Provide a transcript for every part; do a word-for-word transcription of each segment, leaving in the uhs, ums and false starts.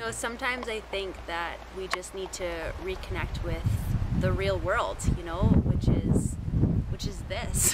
know, sometimes I think that we just need to reconnect with the real world, you know, which is, which is this.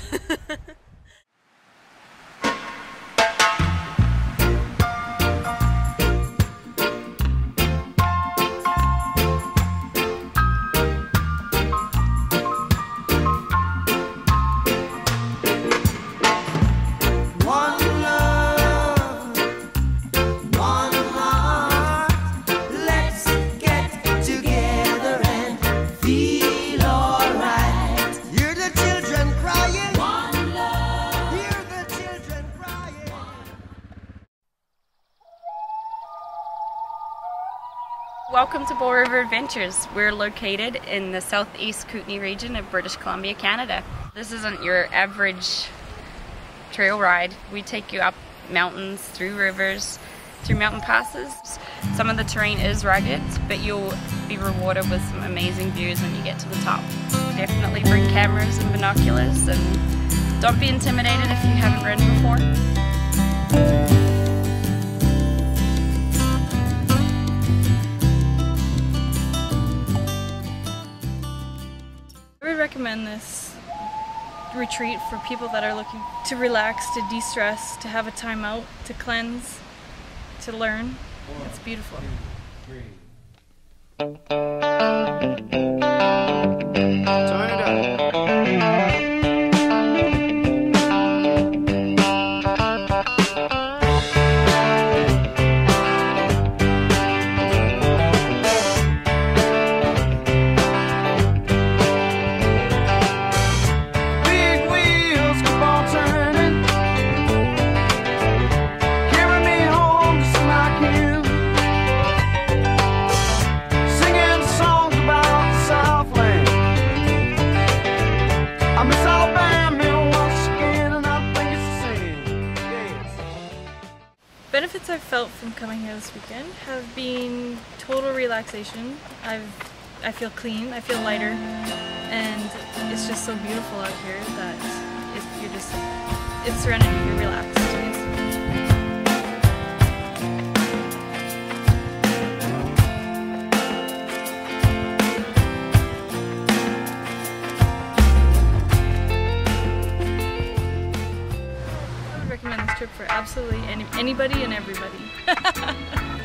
Welcome to Bow River Adventures. We're located in the southeast Kootenay region of British Columbia, Canada. This isn't your average trail ride. We take you up mountains, through rivers, through mountain passes. Some of the terrain is rugged, but you'll be rewarded with some amazing views when you get to the top. Definitely bring cameras and binoculars, and don't be intimidated if you haven't ridden before. I would recommend this retreat for people that are looking to relax, to de-stress, to have a time out, to cleanse, to learn. It's beautiful. Turn it up. Benefits I've felt from coming here this weekend have been total relaxation. I've, I feel clean, I feel lighter, and it's just so beautiful out here that it, you're just, it's serenity, you're relaxed. Recommend this trip for absolutely any, anybody and everybody.